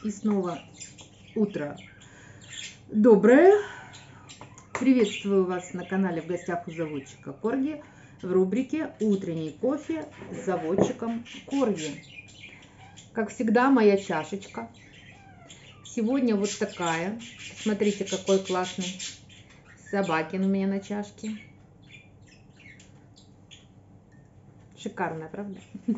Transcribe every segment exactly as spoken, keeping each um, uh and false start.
И снова утро доброе. Приветствую вас на канале «В гостях у заводчика Корги» в рубрике «Утренний кофе с заводчиком Корги». Как всегда, моя чашечка. Сегодня вот такая. Смотрите, какой классный собакин у меня на чашке. Шикарная, правда?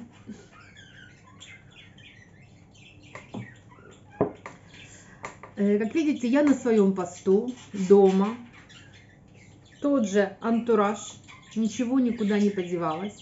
Как видите, я на своем посту, дома. Тот же антураж, ничего никуда не подевалось.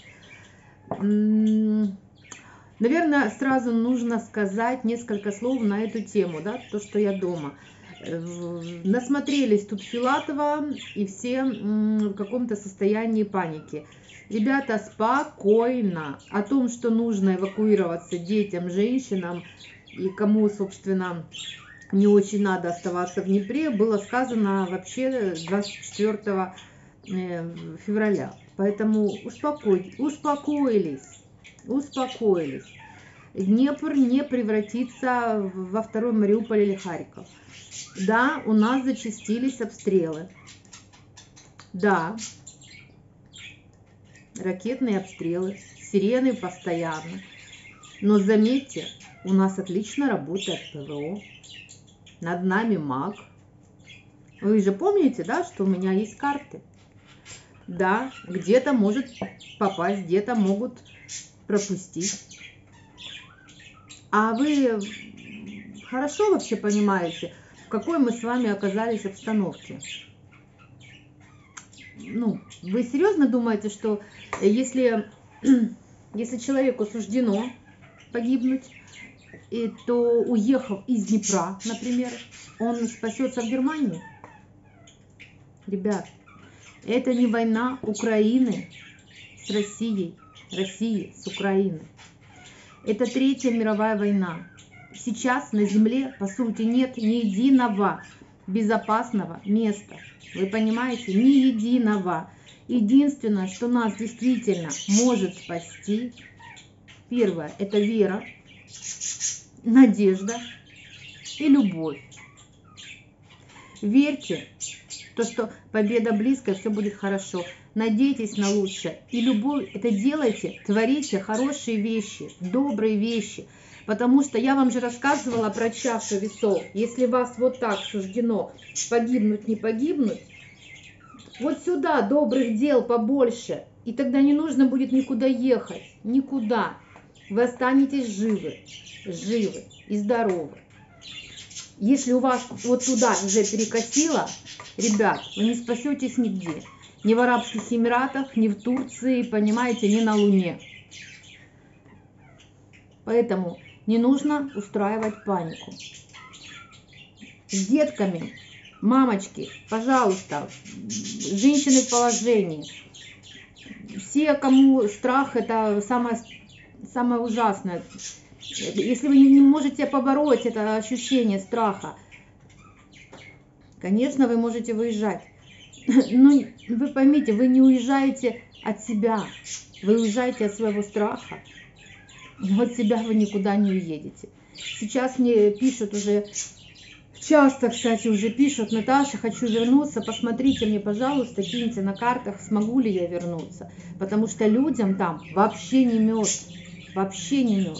Наверное, сразу нужно сказать несколько слов на эту тему, да, то, что я дома. Насмотрелись тут Филатова, и все в каком-то состоянии паники. Ребята, спокойно. О том, что нужно эвакуироваться детям, женщинам и кому, собственно, не очень надо оставаться в Днепре, было сказано вообще двадцать четвёртого февраля. Поэтому успокойтесь, успокоились, успокоились. Днепр не превратится во второй Мариуполь или Харьков. Да, у нас зачастились обстрелы. Да, ракетные обстрелы, сирены постоянно. Но заметьте, у нас отлично работает ПВО. Над нами МАГ. Вы же помните, да, что у меня есть карты? Да, где-то может попасть, где-то могут пропустить. А вы хорошо вообще понимаете, в какой мы с вами оказались обстановке? Ну, вы серьезно думаете, что если, если человеку суждено погибнуть, и то, уехав из Днепра, например, он спасется в Германии? Ребят, это не война Украины с Россией, России с Украиной. Это Третья мировая война. Сейчас на земле, по сути, нет ни единого безопасного места. Вы понимаете? Ни единого. Единственное, что нас действительно может спасти, первое, это вера, надежда и любовь. Верьте, то, что победа близко, все будет хорошо. Надейтесь на лучшее. И любовь, это делайте, творите хорошие вещи, добрые вещи. Потому что я вам же рассказывала про чашу весов. Если вас вот так суждено погибнуть, не погибнуть, вот сюда добрых дел побольше. И тогда не нужно будет никуда ехать. Никуда. Вы останетесь живы, живы и здоровы. Если у вас вот туда уже перекосило, ребят, вы не спасетесь нигде. Ни в Арабских Эмиратах, ни в Турции, понимаете, ни на Луне. Поэтому не нужно устраивать панику. С детками, мамочки, пожалуйста, женщины в положении. Все, кому страх, это самое, самое ужасное. Если вы не можете побороть это ощущение страха, конечно, вы можете выезжать. Но вы поймите, вы не уезжаете от себя, вы уезжаете от своего страха. Но от себя вы никуда не уедете. Сейчас мне пишут уже, часто, кстати, уже пишут: Наташа, хочу вернуться, посмотрите мне, пожалуйста, киньте на картах, смогу ли я вернуться. Потому что людям там вообще не мед, вообще не мед.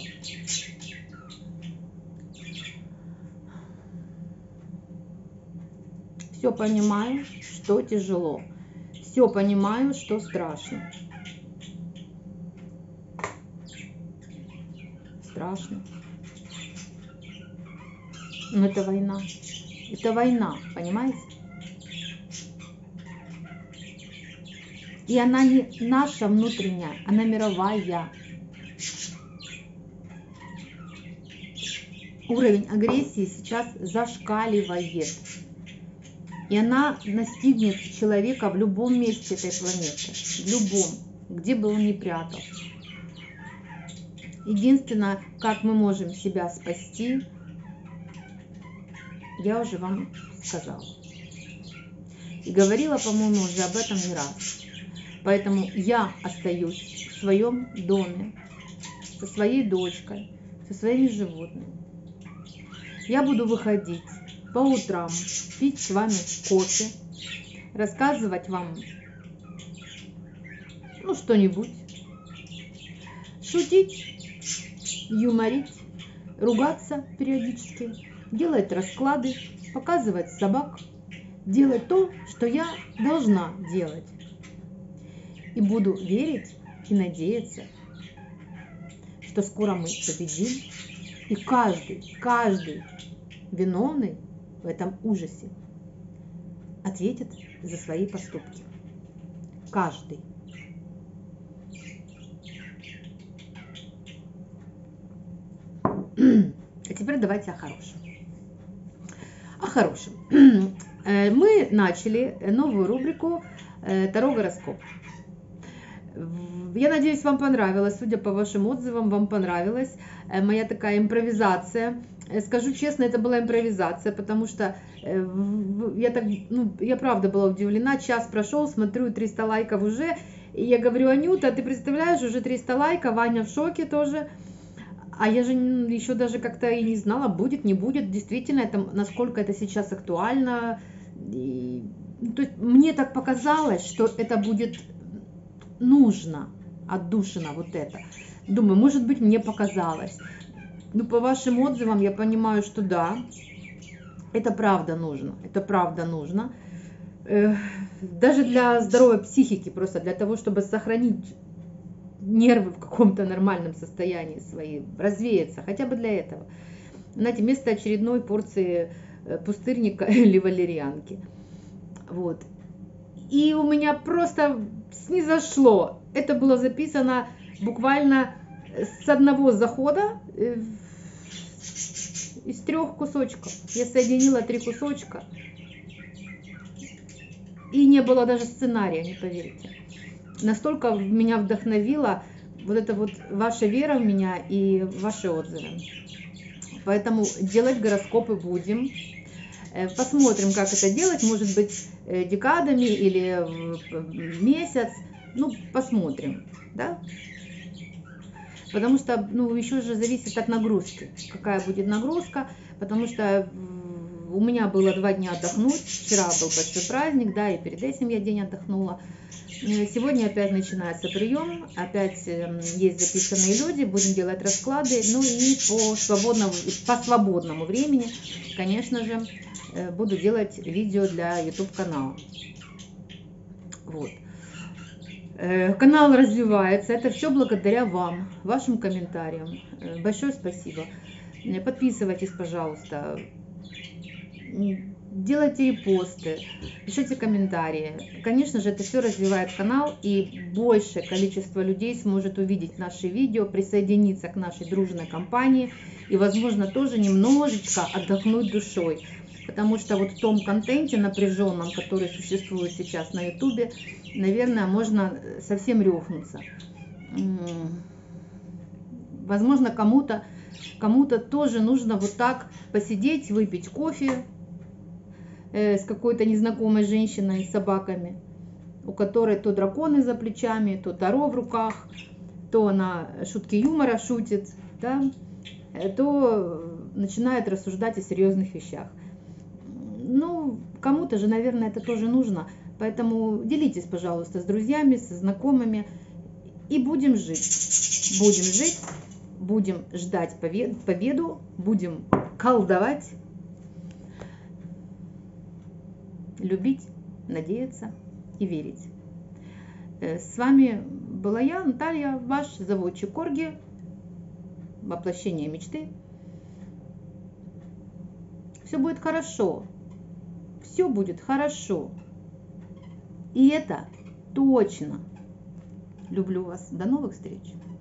Все понимаю, что тяжело. Все понимаю, что страшно. Страшно. Но это война. Это война, понимаете? И она не наша внутренняя, она мировая. Уровень агрессии сейчас зашкаливает. И она настигнет человека в любом месте этой планеты. В любом, где бы он ни прятался. Единственное, как мы можем себя спасти, я уже вам сказала. И говорила, по-моему, уже об этом не раз. Поэтому я остаюсь в своем доме, со своей дочкой, со своими животными. Я буду выходить по утрам, пить с вами кофе, рассказывать вам, ну, что-нибудь, шутить, юморить, ругаться периодически, делать расклады, показывать собак, делать то, что я должна делать. И буду верить и надеяться, что скоро мы победим, и каждый, каждый виновный в этом ужасе ответит за свои поступки. Каждый. А теперь давайте о хорошем. О хорошем. Мы начали новую рубрику Таро гороскоп. Я надеюсь, вам понравилось. Судя по вашим отзывам, вам понравилась моя такая импровизация. Скажу честно, это была импровизация, потому что я так, ну, я правда была удивлена. Час прошел, смотрю, триста лайков уже. И я говорю: Анюта, ты представляешь, уже триста лайков, Ваня в шоке тоже. А я же еще даже как-то и не знала, будет, не будет. Действительно, это, насколько это сейчас актуально. И, то есть, мне так показалось, что это будет нужно, отдушина вот это. Думаю, может быть, мне показалось. Ну, по вашим отзывам я понимаю, что да, это правда нужно. Это правда нужно. Даже для здоровой психики, просто для того, чтобы сохранить нервы в каком-то нормальном состоянии свои, развеяться, хотя бы для этого. Знаете, вместо очередной порции пустырника или валерьянки. Вот. И у меня просто снизошло. Это было записано буквально с одного захода, из трех кусочков. Я соединила три кусочка. И не было даже сценария, не поверите. Настолько меня вдохновила вот эта вот ваша вера в меня и ваши отзывы. Поэтому делать гороскопы будем. Посмотрим, как это делать. Может быть, декадами или месяц. Ну, посмотрим. Да? Потому что, ну, еще же зависит от нагрузки. Какая будет нагрузка. Потому что у меня было два дня отдохнуть. Вчера был большой праздник, да, и перед этим я день отдохнула. Сегодня опять начинается прием, опять есть записанные люди, будем делать расклады, ну и по свободному, по свободному времени, конечно же, буду делать видео для YouTube канала. Вот. Канал развивается, это все благодаря вам, вашим комментариям. Большое спасибо. Подписывайтесь, пожалуйста. Делайте репосты, пишите комментарии. Конечно же, это все развивает канал, и большее количество людей сможет увидеть наши видео, присоединиться к нашей дружной компании и, возможно, тоже немножечко отдохнуть душой. Потому что вот в том контенте напряженном, который существует сейчас на ютубе, наверное, можно совсем рехнуться. Возможно, кому-то кому-то тоже нужно вот так посидеть, выпить кофе с какой-то незнакомой женщиной с собаками, у которой то драконы за плечами, то таро в руках, то она шутки юмора шутит, да, то начинает рассуждать о серьезных вещах. Ну, кому-то же, наверное, это тоже нужно. Поэтому делитесь, пожалуйста, с друзьями, со знакомыми. И будем жить. Будем жить, будем ждать победу, будем колдовать, любить, надеяться и верить. С вами была я, Наталья, ваш заводчик Корги, воплощение мечты. Все будет хорошо. Все будет хорошо. И это точно. Люблю вас. До новых встреч.